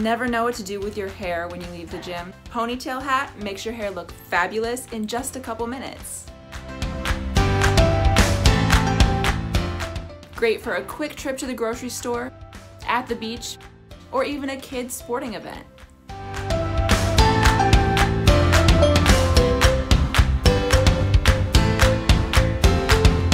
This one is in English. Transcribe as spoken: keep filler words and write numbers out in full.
Never know what to do with your hair when you leave the gym? Ponytail hat makes your hair look fabulous in just a couple minutes. Great for a quick trip to the grocery store, at the beach, or even a kid's sporting event.